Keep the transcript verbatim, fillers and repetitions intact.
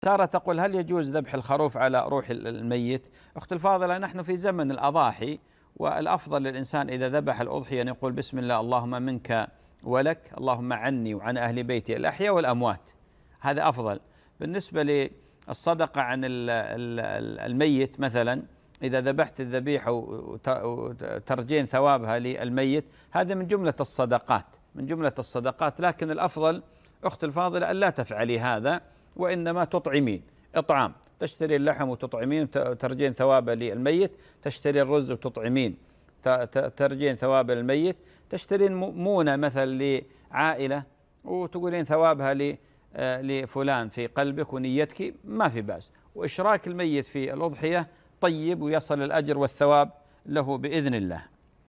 سارة تقول: هل يجوز ذبح الخروف على روح الميت؟ أخت الفاضلة، نحن في زمن الأضاحي، والأفضل للإنسان إذا ذبح الأضحية أن يقول: بسم الله اللهم منك ولك، اللهم عني وعن أهل بيتي الأحياء والأموات. هذا أفضل. بالنسبة للصدقة عن الميت مثلا، إذا ذبحت الذبيحة وترجين ثوابها للميت، هذا من جملة الصدقات، من جملة الصدقات. لكن الأفضل أخت الفاضلة أن لا تفعلي هذا، وإنما تطعمين إطعام، تشتري اللحم وتطعمين ترجين ثوابه للميت، تشتري الرز وتطعمين ترجين ثواب الميت، تشترين مونة مثل لعائلة وتقولين ثوابها لفلان في قلبك ونيتك، ما في بأس. وإشراك الميت في الأضحية طيب، ويصل الأجر والثواب له بإذن الله.